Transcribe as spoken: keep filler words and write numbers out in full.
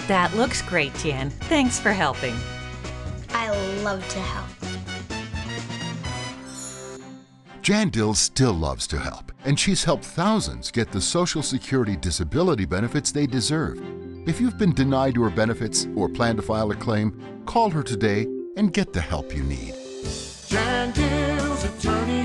That looks great, Jan. Thanks for helping. I love to help. Jan DIls still loves to help, and she's helped thousands get the Social Security disability benefits they deserve. If you've been denied your benefits or plan to file a claim, call her today and get the help you need. Jan DIls Attorneys.